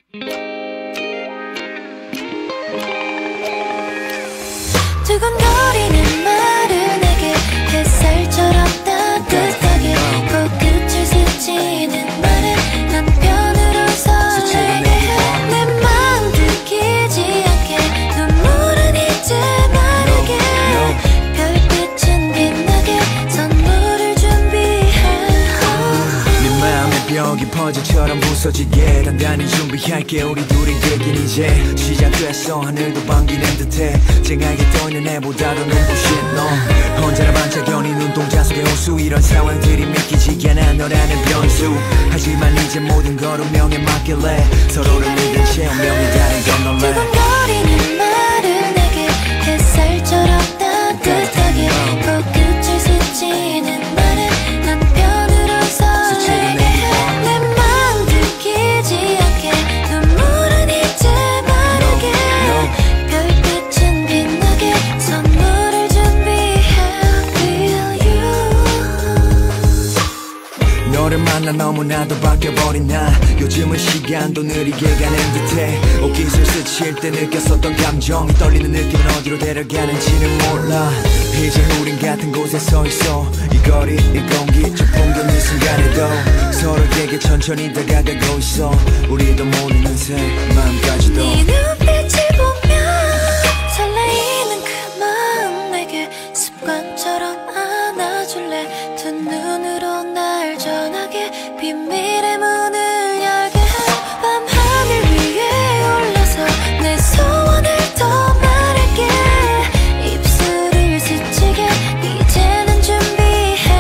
두근거리는 말을 내게 햇살처럼 따뜻하게 코끝을 스치는 말에 난 편으로 설레게 해. 내 마음 들키지 않게 눈물은 이제 마르게 별빛은 빛나게 선물을 준비해. 네 마음의 벽이 퍼즐처럼 부서지게 단단히 준비할게. 우리 둘이 되긴 이제 시작됐어. 하늘도 반기는 듯해. 쨍하게 떠있는 애보다도 눈부신 너. 언제나 반짝여니 눈동자 속의 호수. 이런 상황들이 믿기지 않아 너라는 변수. 하지만 이제 모든 걸 운명에 맡길래 서로를 믿은 채 운명이 다른 건 놀래. 두근거리는 말을 내게 햇살처럼 따뜻하게 코끝을 스치는 말에 난 편으로 설레게 해. 내 마음 들키지 않게 눈물은 이제 마르게 별빛은 빛나게 선물을 준비해. Will you? 너를 만나 너무나도 바뀌어버린 나. 요즘은 시간도 느리게 가는 듯해. 옷깃을 스칠 때 느꼈었던 감정이 떨리는 느낌은 어디로 데려가는지는 몰라. 이제 우린 같은 곳에 서있어. 이 거리 이 공기 저 풍경 이 순간에도 서로에게 천천히 다가가고 있어. 우리도 모르는 새 마음까지도. 네 눈빛을 보면 설레이는 그 마음 내게 습관처럼 안아줄래. 두 눈으로 날 전하게 비밀의 문을 열게 해. 밤하늘 위에 올라서 내 소원을 더 말할게. 입술을 스치게 이제는 준비해.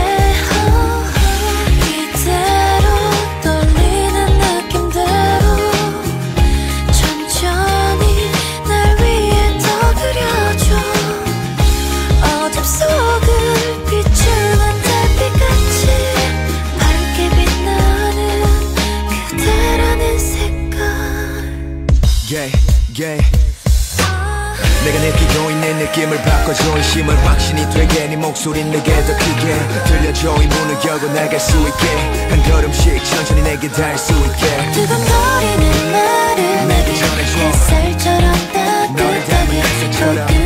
이대로 떨리는 느낌대로 천천히 날 위에 더 그려줘. 어둠 속을 비추는 달빛같이 밝게 빛나는 그대라는 색깔. 내가 느끼고 있는 느낌을 바꿔줘. 이 힘을 확신이 되게 네 목소린 내게 더 크게 들려줘. 이 문을 열고 나갈 수 있게 한 걸음씩 천천히 내게 닿을 수 있게. 두근거리는 말을 내게 햇살처럼 따뜻하게